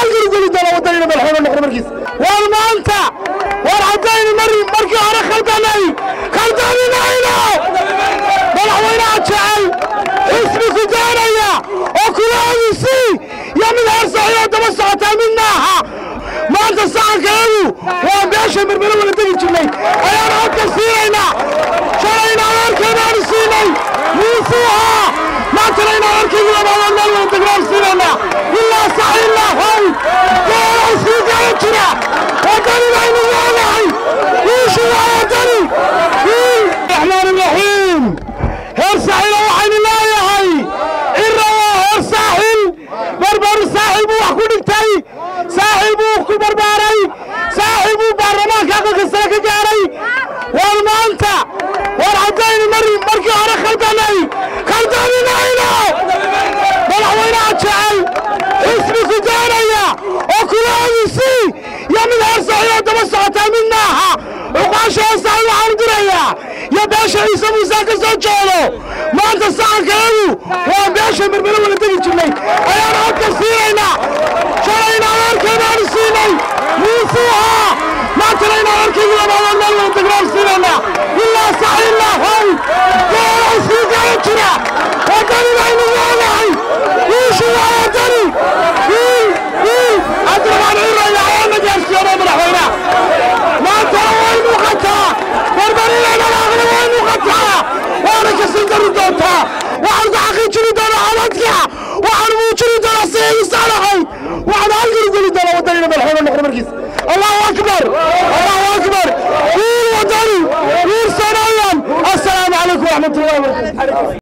halkan geli doona waddanina madaxweyne noqdo markiis war maanta war haddaynu markii hore khaldaminayno madaxweynaha jecel xisbigu doonaya oo kulaadiisi iyo mid heersaxiyoo daba socotaa mid maaha maanta sacankeedu waa beesha mirmiro wala degi jirnay ayaan halka siinaynaa shalayna adeerkeenaanu siinay muusuuha maantana inaan arkaygu labaadaan meel wala degnaan siinaynaa ilaa sax ilaa how geelow sii gaala jira waddani baynu leedahay wiishu waa waddani raxmaan iraxiim heer saaxila waxaynu leeyahay cira waa heer saaxil barbaru saaxil buu wax ku dhigtay saaxil buu ku barbaaray saaxil buu baarlamaanka aqalka sare ka gaaray war maanta war haddaynu markii hore khaldaminayno madaxweynaha jecel xisbigu doonaya oo kulaadiisi iyo mid heersaxiyoo daba socotaa mid maaha cuqaasha heesaxil waxaan dirayaa iyo beesha ciise muuse ka soo jeedo maanta sacankeedu waa beesha mirmiro wala degi jirnay ayaan halka siinaynaa shalayna adeerkeenaanu siinay muusuuha maantana inaan arkaygu labaadaan meel wala degnaan siinaynaa ilaa sax ilaa how geelow sii gaala jira waddani baynu leedahay wiishu waa waddani adrabaan ciraya ayaana gaarsiiyana madaxweynaha maantana way muuqataa barbarinayna laaqna way muuqataa waana ka sii dari doontaa waxaan ku xaqiijini doonaa codadka waxaan muujini doonaa siday saalahay waxaan halkan geli doonaa waddanina madaxweyne noqdo markiis allahu akbar wiil waddani wiil soomaaliyan assalaamu calaykum waraxmatullahi wabarakatu